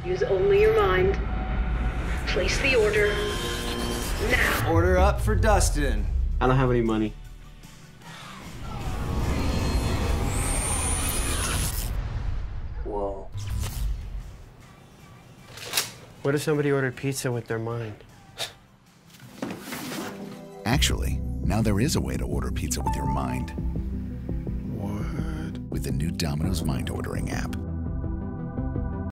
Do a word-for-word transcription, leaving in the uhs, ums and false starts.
Use only your mind. Place the order. Now. Order up for Dustin. I don't have any money. Whoa. What if somebody ordered pizza with their mind? Actually, now there is a way to order pizza with your mind. What? With the new Domino's mind ordering app.